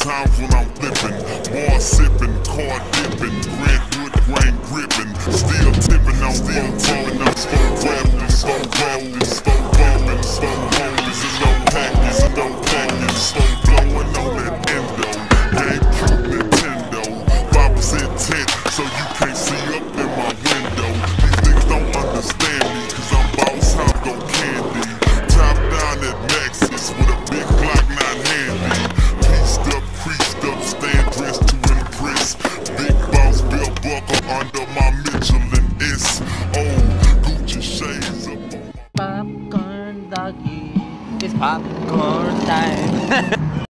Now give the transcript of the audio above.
times when I'm flipping, more sipping, car dipping, redwood grain gripping, still tipping on slow rapping, slow rapping, slow rapping, slow homies, and no package, and no package, slow blowing on that endo, GameCube Nintendo, 5% tint, so you can't see up in my window. These niggas don't understand me, cause I'm boss, how go candy, top down at Maxis with a big Glock 9 handy, pieced up, creased up, stand dressed to impress, big boss bill buckle under my Michelin S. Oh, Gucci shades up on my Popcorn doggy, it's popcorn time.